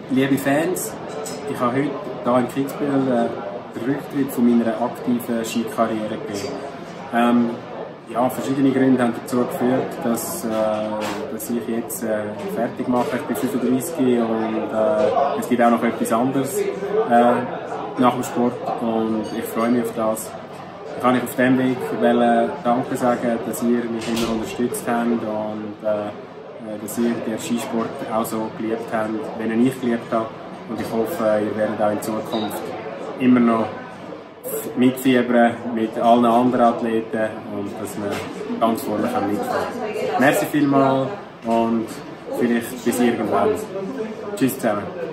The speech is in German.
Liebe Fans, ich habe heute hier in Kitzbühel den Rücktritt von meiner aktiven Skikarriere gegeben. Ja, verschiedene Gründe haben dazu geführt, dass ich jetzt fertig mache. Ich bin 35 und es gibt auch noch etwas anderes nach dem Sport und ich freue mich auf das. Ich kann auf diesem Weg Danke sagen, dass ihr mich immer unterstützt habt und dass ihr den Skisport auch so geliebt habt, wie ich geliebt habe. Und ich hoffe, ihr werdet auch in Zukunft immer noch mitfiebern mit allen anderen Athleten und dass wir ganz vorne mitfahren können. Merci vielmals und vielleicht bis irgendwann. Tschüss zusammen.